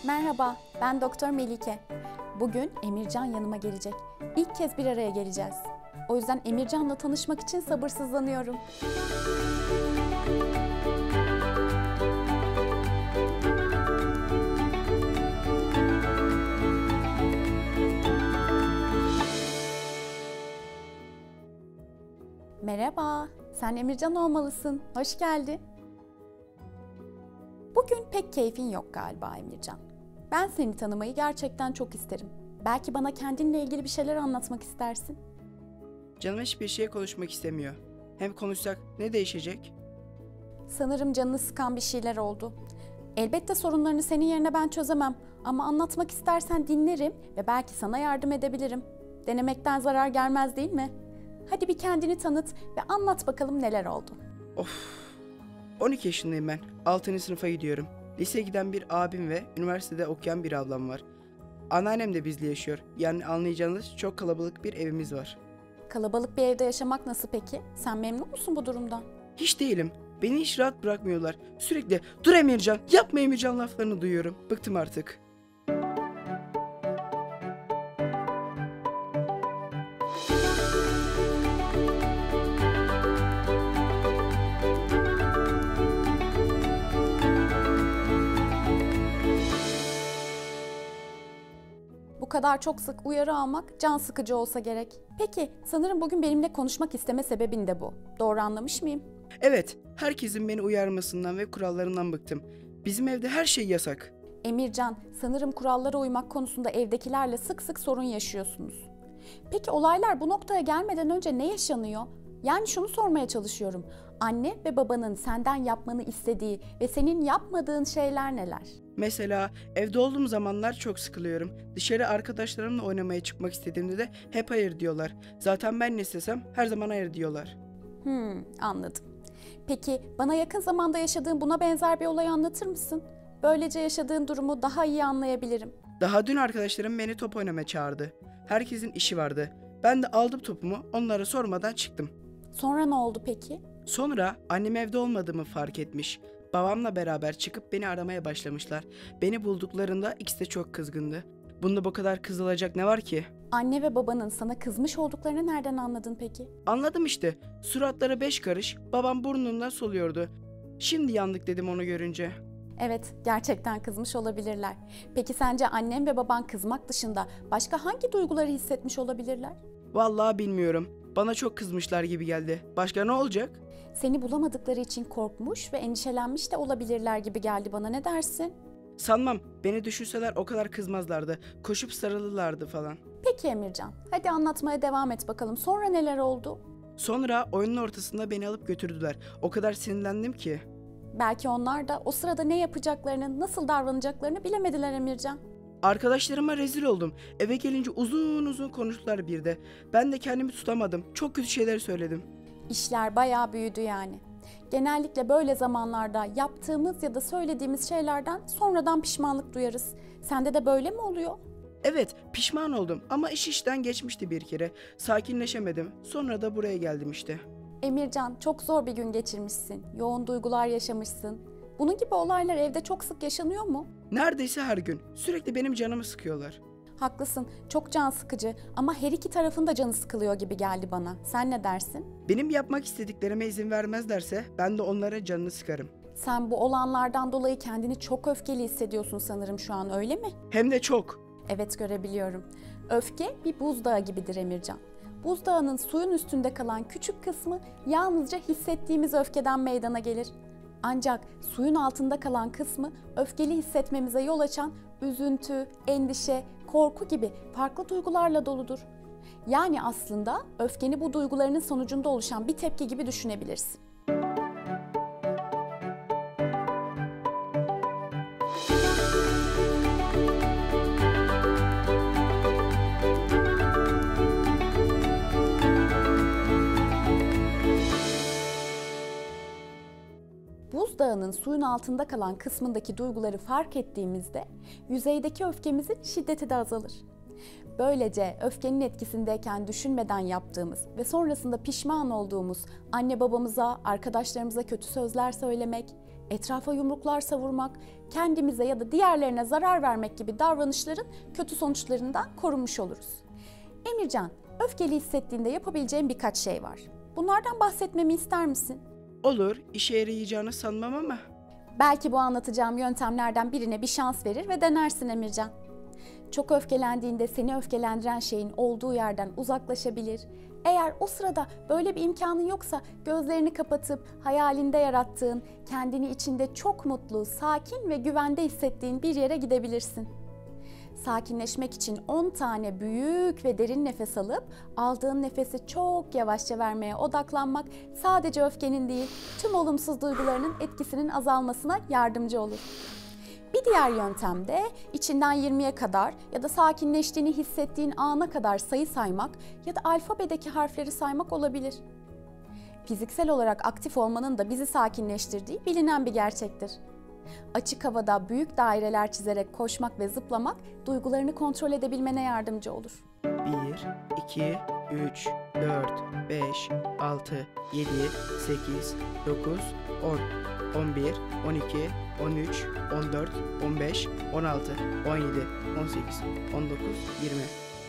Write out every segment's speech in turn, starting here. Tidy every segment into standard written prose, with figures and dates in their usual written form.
Merhaba, ben Doktor Melike. Bugün Emircan yanıma gelecek. İlk kez bir araya geleceğiz. O yüzden Emircan'la tanışmak için sabırsızlanıyorum. Merhaba, sen Emircan olmalısın. Hoş geldin. Bugün pek keyfin yok galiba Emircan. Ben seni tanımayı gerçekten çok isterim. Belki bana kendinle ilgili bir şeyler anlatmak istersin. Canım hiçbir şey konuşmak istemiyor. Hem konuşsak ne değişecek? Sanırım canını sıkan bir şeyler oldu. Elbette sorunlarını senin yerine ben çözemem. Ama anlatmak istersen dinlerim ve belki sana yardım edebilirim. Denemekten zarar gelmez değil mi? Hadi bir kendini tanıt ve anlat bakalım neler oldu. 12 yaşındayım ben. 6. sınıfa gidiyorum. Liseye giden bir abim ve üniversitede okuyan bir ablam var. Anneannem de bizle yaşıyor. Yani anlayacağınız çok kalabalık bir evimiz var. Kalabalık bir evde yaşamak nasıl peki? Sen memnun musun bu durumdan? Hiç değilim. Beni hiç rahat bırakmıyorlar. Sürekli dur Emircan, yapma Emircan laflarını duyuyorum. Bıktım artık. Bu kadar çok sık uyarı almak can sıkıcı olsa gerek. Peki, sanırım bugün benimle konuşmak isteme sebebin de bu. Doğru anlamış mıyım? Evet, herkesin beni uyarmasından ve kurallarından bıktım. Bizim evde her şey yasak. Emircan, sanırım kurallara uymak konusunda evdekilerle sık sık sorun yaşıyorsunuz. Peki olaylar bu noktaya gelmeden önce ne yaşanıyor? Yani şunu sormaya çalışıyorum. Anne ve babanın senden yapmanı istediği ve senin yapmadığın şeyler neler? Mesela evde olduğum zamanlar çok sıkılıyorum. Dışarı arkadaşlarımla oynamaya çıkmak istediğimde de hep hayır diyorlar. Zaten ben ne istesem her zaman hayır diyorlar. Anladım. Peki bana yakın zamanda yaşadığın buna benzer bir olayı anlatır mısın? Böylece yaşadığın durumu daha iyi anlayabilirim. Daha dün arkadaşlarım beni top oynamaya çağırdı. Herkesin işi vardı. Ben de aldım topumu, onlara sormadan çıktım. Sonra ne oldu peki? Sonra annem evde olmadığımı fark etmiş. Babamla beraber çıkıp beni aramaya başlamışlar. Beni bulduklarında ikisi de çok kızgındı. Bunda bu kadar kızılacak ne var ki? Anne ve babanın sana kızmış olduklarını nereden anladın peki? Anladım işte. Suratları 5 karış, babam burnundan soluyordu. Şimdi yandık dedim onu görünce. Evet, gerçekten kızmış olabilirler. Peki sence annen ve baban kızmak dışında başka hangi duyguları hissetmiş olabilirler? Vallahi bilmiyorum. Bana çok kızmışlar gibi geldi. Başka ne olacak? Seni bulamadıkları için korkmuş ve endişelenmiş de olabilirler gibi geldi bana. Ne dersin? Sanmam. Beni düşünseler o kadar kızmazlardı. Koşup sarılırlardı falan. Peki Emircan, hadi anlatmaya devam et bakalım. Sonra neler oldu? Sonra oyunun ortasında beni alıp götürdüler. O kadar sinirlendim ki. Belki onlar da o sırada ne yapacaklarını, nasıl davranacaklarını bilemediler Emircan. Arkadaşlarıma rezil oldum. Eve gelince uzun uzun konuştular bir de. Ben de kendimi tutamadım. Çok kötü şeyler söyledim. İşler bayağı büyüdü yani. Genellikle böyle zamanlarda yaptığımız ya da söylediğimiz şeylerden sonradan pişmanlık duyarız. Sende de böyle mi oluyor? Evet, pişman oldum ama iş işten geçmişti bir kere. Sakinleşemedim. Sonra da buraya geldim işte. Emircan, çok zor bir gün geçirmişsin. Yoğun duygular yaşamışsın. Bunun gibi olaylar evde çok sık yaşanıyor mu? Neredeyse her gün. Sürekli benim canımı sıkıyorlar. Haklısın, çok can sıkıcı ama her iki tarafın da canı sıkılıyor gibi geldi bana. Sen ne dersin? Benim yapmak istediklerime izin vermezlerse ben de onlara canını sıkarım. Sen bu olanlardan dolayı kendini çok öfkeli hissediyorsun sanırım şu an, öyle mi? Hem de çok. Evet, görebiliyorum. Öfke bir buzdağı gibidir Emircan. Buzdağının suyun üstünde kalan küçük kısmı yalnızca hissettiğimiz öfkeden meydana gelir. Ancak suyun altında kalan kısmı öfkeli hissetmemize yol açan üzüntü, endişe, korku gibi farklı duygularla doludur. Yani aslında öfkeni bu duygularının sonucunda oluşan bir tepki gibi düşünebilirsin. Buzdağının suyun altında kalan kısmındaki duyguları fark ettiğimizde yüzeydeki öfkemizin şiddeti de azalır. Böylece öfkenin etkisindeyken düşünmeden yaptığımız ve sonrasında pişman olduğumuz anne babamıza, arkadaşlarımıza kötü sözler söylemek, etrafa yumruklar savurmak, kendimize ya da diğerlerine zarar vermek gibi davranışların kötü sonuçlarından korunmuş oluruz. Emircan, öfkeli hissettiğinde yapabileceğin birkaç şey var. Bunlardan bahsetmemi ister misin? Olur, işe yarayacağını sanmam ama. Belki bu anlatacağım yöntemlerden birine bir şans verir ve denersin Emircan. Çok öfkelendiğinde seni öfkelendiren şeyin olduğu yerden uzaklaşabilir. Eğer o sırada böyle bir imkanın yoksa gözlerini kapatıp hayalinde yarattığın, kendini içinde çok mutlu, sakin ve güvende hissettiğin bir yere gidebilirsin. Sakinleşmek için 10 tane büyük ve derin nefes alıp aldığın nefesi çok yavaşça vermeye odaklanmak sadece öfkenin değil, tüm olumsuz duygularının etkisinin azalmasına yardımcı olur. Bir diğer yöntem de içinden 20'ye kadar ya da sakinleştiğini hissettiğin ana kadar sayı saymak ya da alfabedeki harfleri saymak olabilir. Fiziksel olarak aktif olmanın da bizi sakinleştirdiği bilinen bir gerçektir. Açık havada büyük daireler çizerek koşmak ve zıplamak duygularını kontrol edebilmene yardımcı olur. 1, 2, 3, 4, 5, 6, 7, 8, 9, 10, 11, 12, 13, 14, 15, 16, 17, 18, 19, 20.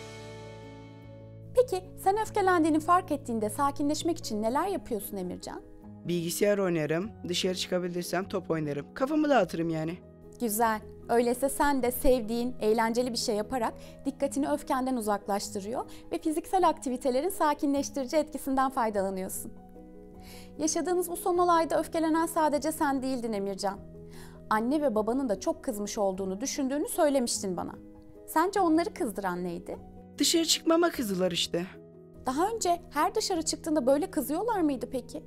Peki sen öfkelendiğini fark ettiğinde sakinleşmek için neler yapıyorsun Emircan? Bilgisayar oynarım, dışarı çıkabilirsem top oynarım. Kafamı dağıtırım yani. Güzel. Öyleyse sen de sevdiğin, eğlenceli bir şey yaparak dikkatini öfkenden uzaklaştırıyor ve fiziksel aktivitelerin sakinleştirici etkisinden faydalanıyorsun. Yaşadığınız bu son olayda öfkelenen sadece sen değildin Emircan. Anne ve babanın da çok kızmış olduğunu düşündüğünü söylemiştin bana. Sence onları kızdıran neydi? Dışarı çıkmama kızdılar işte. Daha önce her dışarı çıktığında böyle kızıyorlar mıydı peki?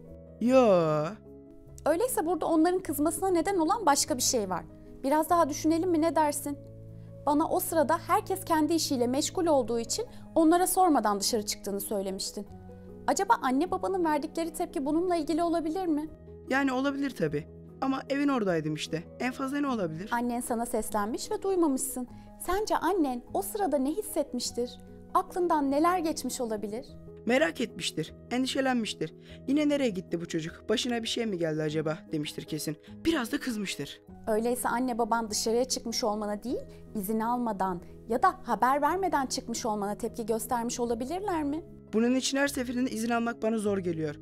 Yo. Öyleyse burada onların kızmasına neden olan başka bir şey var. Biraz daha düşünelim mi, ne dersin? Bana o sırada herkes kendi işiyle meşgul olduğu için onlara sormadan dışarı çıktığını söylemiştin. Acaba anne babanın verdikleri tepki bununla ilgili olabilir mi? Yani olabilir tabii. Ama evin oradaydım işte. En fazla ne olabilir? Annen sana seslenmiş ve duymamışsın. Sence annen o sırada ne hissetmiştir? Aklından neler geçmiş olabilir? Merak etmiştir, endişelenmiştir. Yine nereye gitti bu çocuk? Başına bir şey mi geldi acaba demiştir kesin. Biraz da kızmıştır. Öyleyse anne baban dışarıya çıkmış olmana değil, izin almadan ya da haber vermeden çıkmış olmana tepki göstermiş olabilirler mi? Bunun için her seferinde izin almak bana zor geliyor.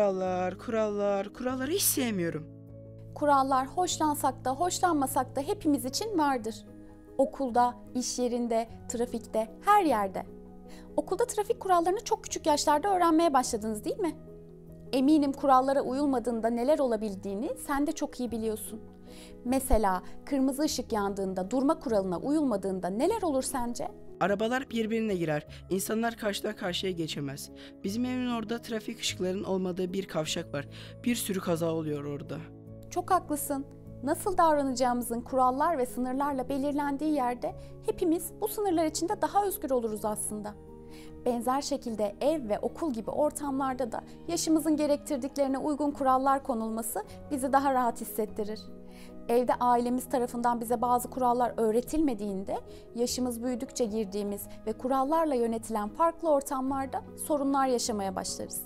Kuralları hiç sevmiyorum. Kurallar hoşlansak da hoşlanmasak da hepimiz için vardır. Okulda, iş yerinde, trafikte, her yerde. Okulda trafik kurallarını çok küçük yaşlarda öğrenmeye başladınız değil mi? Eminim kurallara uyulmadığında neler olabildiğini sen de çok iyi biliyorsun. Mesela kırmızı ışık yandığında, durma kuralına uyulmadığında neler olur sence? Arabalar birbirine girer. İnsanlar karşıdan karşıya geçemez. Bizim evin orada trafik ışıklarının olmadığı bir kavşak var. Bir sürü kaza oluyor orada. Çok haklısın. Nasıl davranacağımızın kurallar ve sınırlarla belirlendiği yerde hepimiz bu sınırlar içinde daha özgür oluruz aslında. Benzer şekilde ev ve okul gibi ortamlarda da yaşımızın gerektirdiklerine uygun kurallar konulması bizi daha rahat hissettirir. Evde ailemiz tarafından bize bazı kurallar öğretilmediğinde yaşımız büyüdükçe girdiğimiz ve kurallarla yönetilen farklı ortamlarda sorunlar yaşamaya başlarız.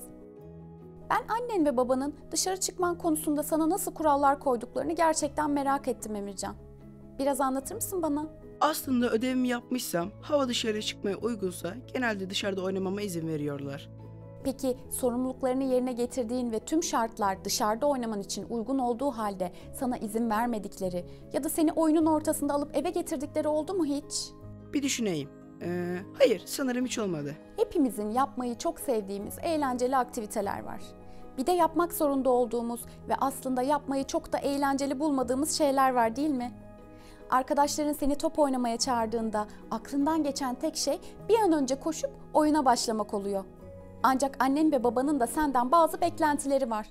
Ben annen ve babanın dışarı çıkman konusunda sana nasıl kurallar koyduklarını gerçekten merak ettim Emircan. Biraz anlatır mısın bana? Aslında ödevimi yapmışsam, hava dışarı çıkmaya uygunsa genelde dışarıda oynamama izin veriyorlar. Peki sorumluluklarını yerine getirdiğin ve tüm şartlar dışarıda oynaman için uygun olduğu halde sana izin vermedikleri ya da seni oyunun ortasında alıp eve getirdikleri oldu mu hiç? Bir düşüneyim. Hayır, sanırım hiç olmadı. Hepimizin yapmayı çok sevdiğimiz eğlenceli aktiviteler var. Bir de yapmak zorunda olduğumuz ve aslında yapmayı çok da eğlenceli bulmadığımız şeyler var değil mi? Arkadaşların seni top oynamaya çağırdığında aklından geçen tek şey bir an önce koşup oyuna başlamak oluyor. Ancak annen ve babanın da senden bazı beklentileri var.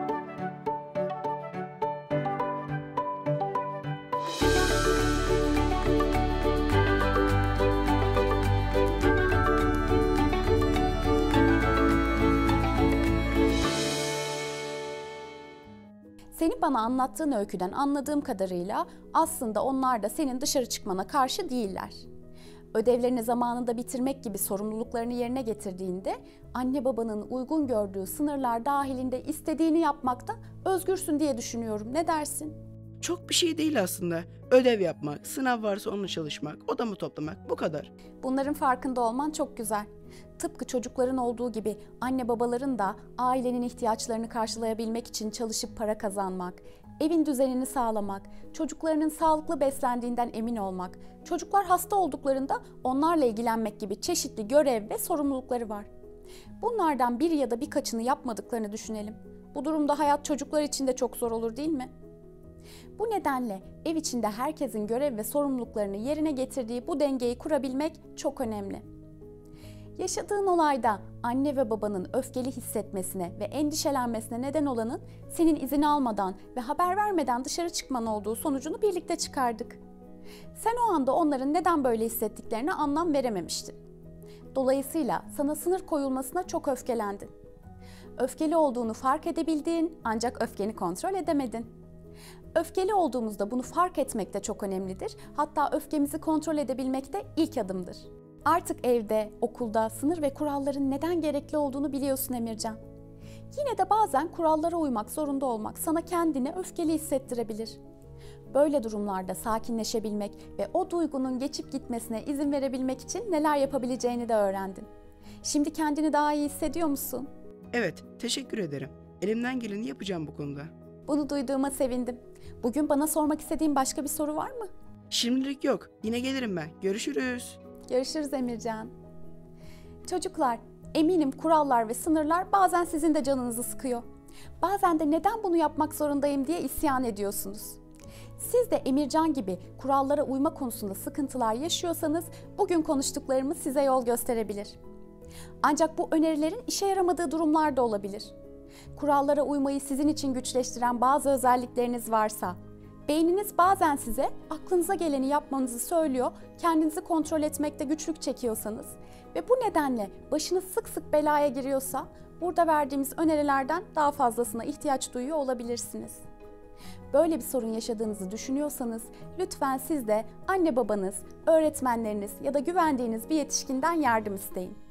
Senin bana anlattığın öyküden anladığım kadarıyla aslında onlar da senin dışarı çıkmana karşı değiller. Ödevlerini zamanında bitirmek gibi sorumluluklarını yerine getirdiğinde anne babanın uygun gördüğü sınırlar dahilinde istediğini yapmakta özgürsün diye düşünüyorum. Ne dersin? Çok bir şey değil aslında. Ödev yapmak, sınav varsa onu çalışmak, odamı toplamak, bu kadar. Bunların farkında olman çok güzel. Tıpkı çocukların olduğu gibi anne babaların da ailenin ihtiyaçlarını karşılayabilmek için çalışıp para kazanmak, evin düzenini sağlamak, çocuklarının sağlıklı beslendiğinden emin olmak, çocuklar hasta olduklarında onlarla ilgilenmek gibi çeşitli görev ve sorumlulukları var. Bunlardan biri ya da birkaçını yapmadıklarını düşünelim. Bu durumda hayat çocuklar için de çok zor olur, değil mi? Bu nedenle ev içinde herkesin görev ve sorumluluklarını yerine getirdiği bu dengeyi kurabilmek çok önemli. Yaşadığın olayda anne ve babanın öfkeli hissetmesine ve endişelenmesine neden olanın senin izin almadan ve haber vermeden dışarı çıkman olduğu sonucunu birlikte çıkardık. Sen o anda onların neden böyle hissettiklerine anlam verememiştin. Dolayısıyla sana sınır koyulmasına çok öfkelendin. Öfkeli olduğunu fark edebildin ancak öfkeni kontrol edemedin. Öfkeli olduğumuzda bunu fark etmek de çok önemlidir. Hatta öfkemizi kontrol edebilmek de ilk adımdır. Artık evde, okulda sınır ve kuralların neden gerekli olduğunu biliyorsun Emircan. Yine de bazen kurallara uymak zorunda olmak sana kendini öfkeli hissettirebilir. Böyle durumlarda sakinleşebilmek ve o duygunun geçip gitmesine izin verebilmek için neler yapabileceğini de öğrendin. Şimdi kendini daha iyi hissediyor musun? Evet, teşekkür ederim. Elimden geleni yapacağım bu konuda. Bunu duyduğuma sevindim. Bugün bana sormak istediğin başka bir soru var mı? Şimdilik yok. Yine gelirim ben. Görüşürüz. Görüşürüz Emircan. Çocuklar, eminim kurallar ve sınırlar bazen sizin de canınızı sıkıyor. Bazen de neden bunu yapmak zorundayım diye isyan ediyorsunuz. Siz de Emircan gibi kurallara uyma konusunda sıkıntılar yaşıyorsanız bugün konuştuklarımız size yol gösterebilir. Ancak bu önerilerin işe yaramadığı durumlar da olabilir. Kurallara uymayı sizin için güçleştiren bazı özellikleriniz varsa, beyniniz bazen size aklınıza geleni yapmanızı söylüyor, kendinizi kontrol etmekte güçlük çekiyorsanız ve bu nedenle başınız sık sık belaya giriyorsa, burada verdiğimiz önerilerden daha fazlasına ihtiyaç duyuyor olabilirsiniz. Böyle bir sorun yaşadığınızı düşünüyorsanız lütfen siz de anne babanız, öğretmenleriniz ya da güvendiğiniz bir yetişkinden yardım isteyin.